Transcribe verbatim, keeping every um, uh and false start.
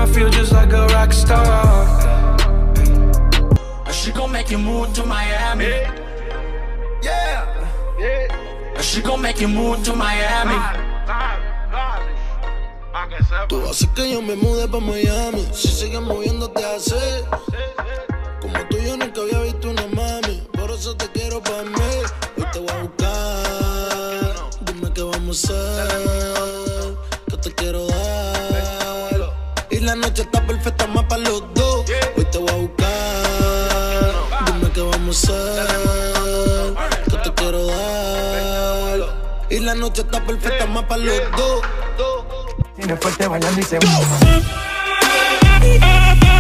I feel just like a rock star. She gon' make you move to Miami. Yeah, yeah. She gon' make you move to Miami. Tú haces que yo me mude pa' Miami. Si sigues moviéndote así, como tú yo nunca había visto una mami. Por eso te quiero pa' mí. Hoy te voy a buscar. Dime qué vamos a hacer, que te quiero dar. Y la noche está perfecta más pa' los dos. Hoy te voy a buscar. Dime qué vamos a hacer, que te quiero dar. Y la noche está perfecta más pa' los dos. Y después te bailando y se